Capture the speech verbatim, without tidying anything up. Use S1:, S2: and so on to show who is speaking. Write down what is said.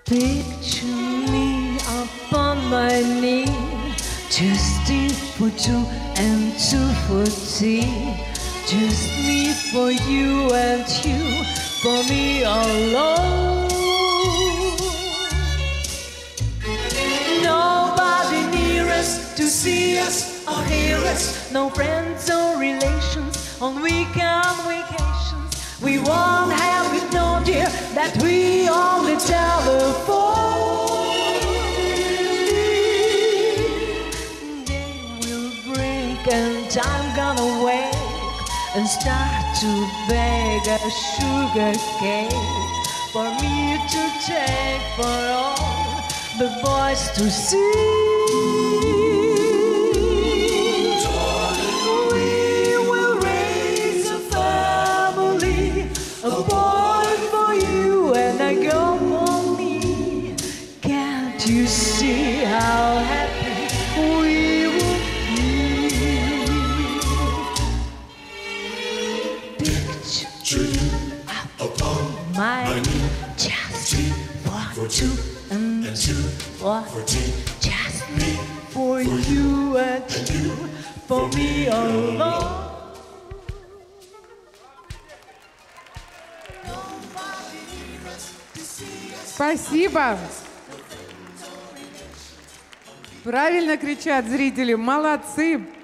S1: Picture me upon my knee, just tea for two and two for tea. Just me for you and you for me alone. Nobody near us to see us or hear us. No friends or relations on weekend vacations. We won't have it, no dear, that we only telephone. Day will break and time gonna wake and start to bake a sugar cake for me to take, for all the boys to see. We will raise a family, a boy for you and a girl for me. Can't you see how happy we will be? Picture you upon my knee, just for two and two for tea. Just me for you and you for me alone.
S2: Спасибо. Правильно кричат зрители. Молодцы.